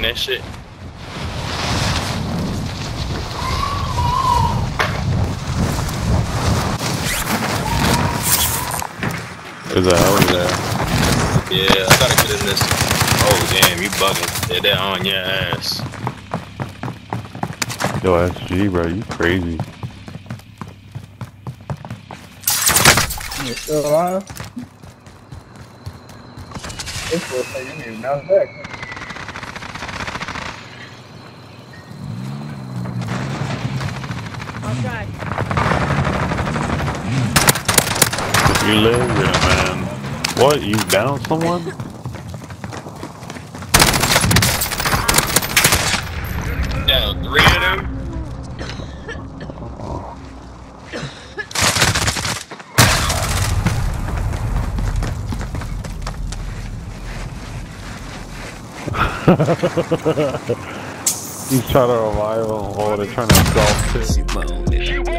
seen that shit. Is that over there? Yeah, I gotta get in this. Oh damn, you bugging. Yeah, that on your ass. Yo, SG, bro, you crazy. You still alive? This will say you need to bounce back. I'll try. You live here, man. What? You down someone? Down 3 of them. He's trying to revive him while they're trying to golf too.